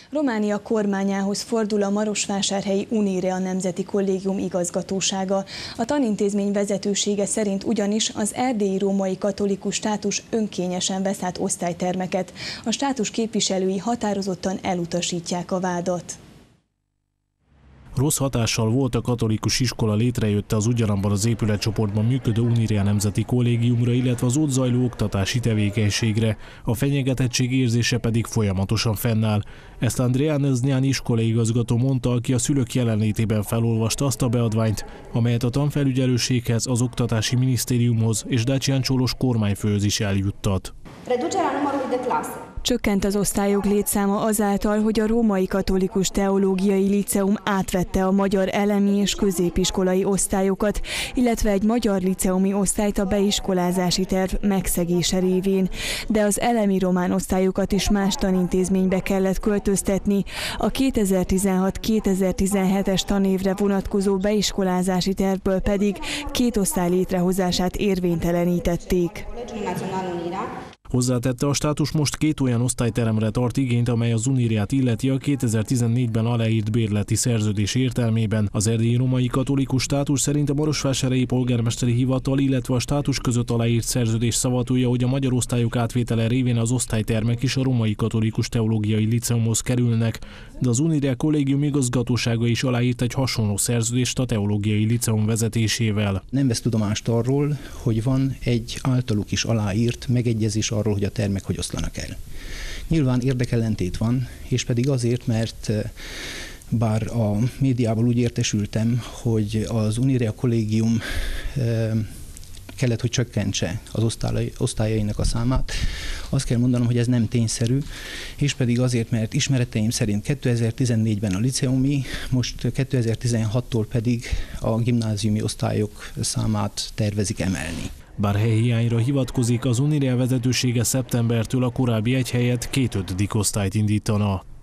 Románia kormányához fordul a marosvásárhelyi Unirea Nemzeti Kollégium igazgatósága. A tanintézmény vezetősége szerint ugyanis az erdélyi római katolikus státus önkényesen vesz át osztálytermeket. A státus képviselői határozottan elutasítják a vádat. Rossz hatással volt a katolikus iskola létrejötte az ugyanabban az épületcsoportban működő Unirea Nemzeti Kollégiumra, illetve az ott zajló oktatási tevékenységre. A fenyegetettség érzése pedig folyamatosan fennáll. Ezt Andrea Neznyán iskolai igazgató mondta, aki a szülők jelenlétében felolvasta azt a beadványt, amelyet a tanfelügyelőséghez, az Oktatási Minisztériumhoz és Dacian Csolos kormányfőhöz is eljuttat. Csökkent az osztályok létszáma azáltal, hogy a Római Katolikus Teológiai Líceum átvette a magyar elemi és középiskolai osztályokat, illetve egy magyar liceumi osztályt a beiskolázási terv megszegése révén. De az elemi román osztályokat is más tanintézménybe kellett költöztetni. A 2016-2017-es tanévre vonatkozó beiskolázási tervből pedig 2 osztály létrehozását érvénytelenítették. Hozzátette, a státus most 2 olyan osztályteremre tart igényt, amely az Unireát illeti a 2014-ben aláírt bérleti szerződés értelmében. Az erdélyi római katolikus státus szerint a marosvásárhelyi polgármesteri hivatal, illetve a státus között aláírt szerződés szavatolja, hogy a magyar osztályok átvétele révén az osztálytermek is a Római Katolikus Teológiai Líceumhoz kerülnek, de az Unirea kollégium igazgatósága is aláírt egy hasonló szerződést a Teológiai Líceum vezetésével. Nem vesz tudomást arról, hogy van egy általuk is aláírt megegyezés arról, hogy a termek hogy oszlanak el. Nyilván érdekellentét van, és pedig azért, mert bár a médiából úgy értesültem, hogy az Unirea kollégium kellett, hogy csökkentse az osztályainak a számát, azt kell mondanom, hogy ez nem tényszerű, és pedig azért, mert ismereteim szerint 2014-ben a liceumi, most 2016-tól pedig a gimnáziumi osztályok számát tervezik emelni. Bár helyhiányra hivatkozik, az Unirea vezetősége szeptembertől a korábbi 1 helyett 2. osztályt indítana.